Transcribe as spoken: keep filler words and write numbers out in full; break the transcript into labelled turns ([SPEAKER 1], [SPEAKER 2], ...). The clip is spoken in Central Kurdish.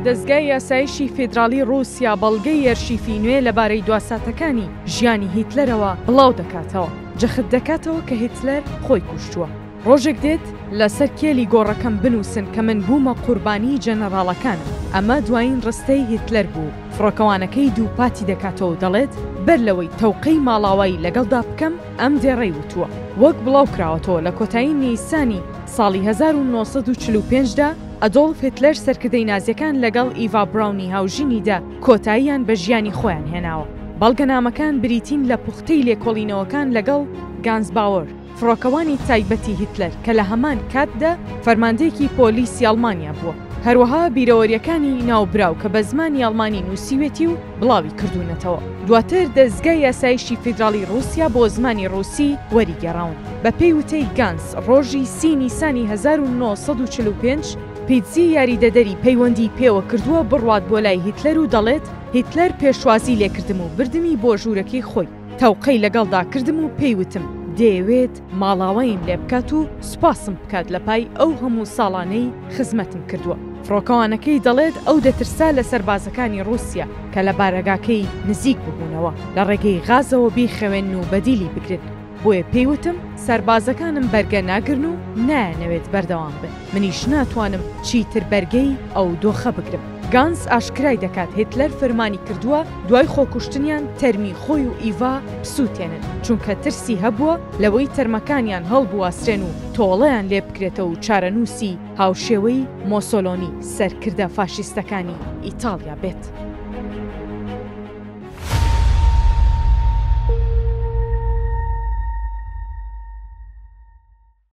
[SPEAKER 1] دەستگای یاسایشی فیدراڵی رووسیا بەڵگەی ئەرشیفی نوێ لەبارەی دواساتەکانی ژیانی هیتلەرەوە بڵاو دەکاتەوە، جەخت دەکاتەوە کە هیتلەر خۆی کوشتووە. ڕۆژێک دێت لەسەر کێلی گۆڕەکەم بنووسن کە من بوومە قوربانی جەنەڕاڵەکانم. ئەمە دوایین ڕستەی هیتلەر بوو. فڕۆکەوانەکەی دووپاتی دەکاتەوە دەڵێت بەر لەوەی تەوقەی ماڵاوایی لەگەڵدا بکەم ئەم دێڕەی وتووە. وەک بڵاو کراوەتەوە لە کۆتایی نیسانی ساڵی هەزار و نۆسەد و چل و پێنجدا ئەدۆڵف هیتلەر سەرکردەی نازیەکان لەگەڵ ئیڤا براونی هاوژینیدا کۆتاییان بە ژیانی خۆیان هێناوە. بەڵگەنامەکان بریتین لە پوختەی لێکۆڵینەوەکان لەگەڵ گانزباوەر، فڕۆکەوانی تایبەتی هیتلەر کە لە هەمان کاتدا فەرماندەیەکی پۆلیسی ئەڵمانیا بووە. هەروەها بیرەوەریەکانی ناوبراو کە بە زمانی ئەڵمانی نووسیوێتی و بڵاوی کردوونەتەوە. دواتر دەستگای یاسایشی فیدراڵی رووسیا بۆ زمانی ڕووسی وەریگەڕاون. بە پێی وتەی گانس ڕۆژی سی نیسانی هەزار و نۆسەد و چل و پێنج پیتزی یاریدەدەری پەیوەندی پێوە کردووە بڕوات بۆ لای هیتلەر و دەڵێت هیتلەر پێشوازی لێکردم و بردمی بۆ ژوورەکەی خۆی. تەوقەی لەگەڵدا کردم و پێیوتم دەیەوێت ماڵاوەیم لێ بکات و سوپاسم بکات لە پای ئەو هەموو ساڵانەی خزمەتم کردووە. فڕۆکەوانەکەی دەڵێت ئەو دەترسا لە سەربازەکانی رووسیا کە لە بارەگاکەی نزیک ببوونەوە لە ڕێگەی غازەوە بیخەوێن و بەدیلی بگرن. بۆیە پێیوتم سەربازەکانم بەرگە ناگرن و نایەنەوێت بەردەوام بن. منیش ناتوانم چیتر بەرگەی ئەو دۆخە بگرم. گانس ئاشکرای دەکات هیتلەر فەرمانی کردووە دوای خۆکوشتنیان تەرمی خۆی و ئیڤا بسووتێنن، چونکە ترسی هەبووە لەوەی تەرمەکانیان هەڵبواسرێن و تۆڵەیان لێ بکرێتەوە و چارەنووسی هاوشێوەی مۆسۆلۆنی سەرکردە فاشیستەکانی ئیتاڵیا بێت.